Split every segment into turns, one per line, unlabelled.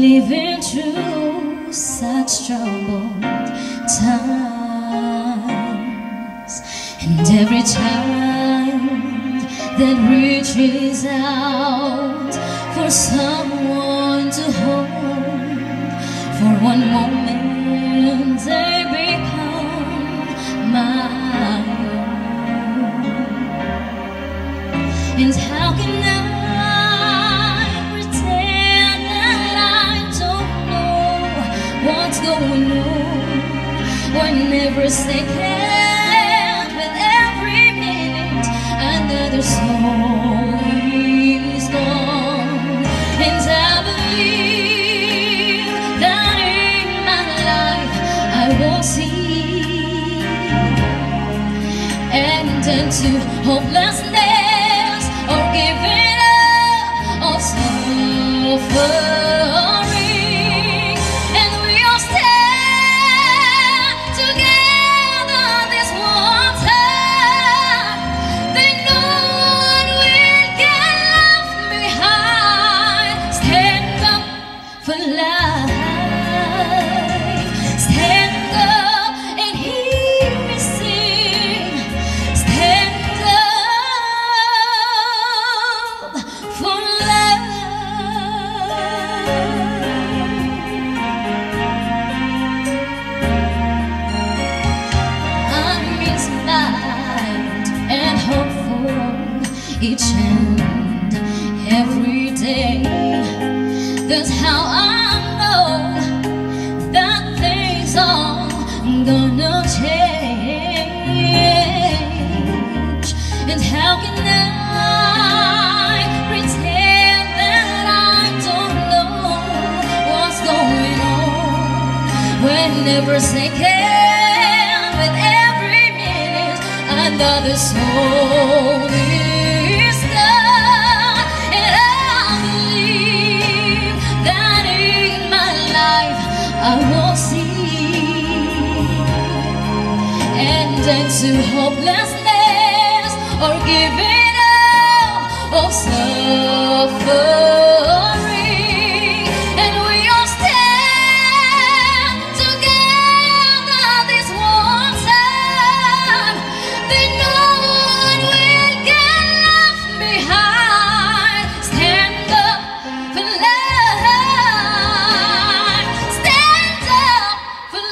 living through such troubled times, and every child that reaches out for someone to hold, for one moment they become my own. And how can I pretend that I don't know what's going on when every second, with every minute, another soul is gone? And I believe that in my life I will see end into hopelessness or giving up or suffering, and we'll stand together this one time. Then no one will get left behind. Stand up for life. Stand up and hear me sing. Stand up for love. I'm inspired and hopeful each and every day. That's how I know that things are gonna change. And how can I pretend that I don't know what's going on when every second, with every minute, another soul is gone? And I believe that in my life I will see end into hopelessness or giving up or suffering, and we'll stand together this one time. Then no one will get left behind. Stand up for love. Stand up for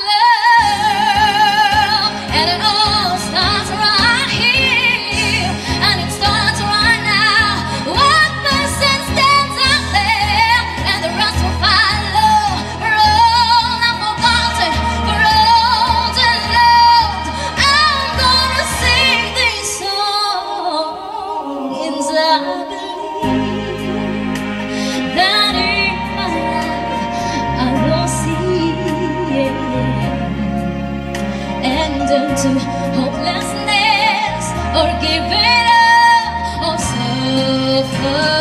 love. And it all starts right here, and it starts right now. One person stands up there, and the rest will follow. For all I've forgotten, for all the loved, I'm gonna sing this song. And I believe that in my life I will see end into hopelessness or giving up or suffering.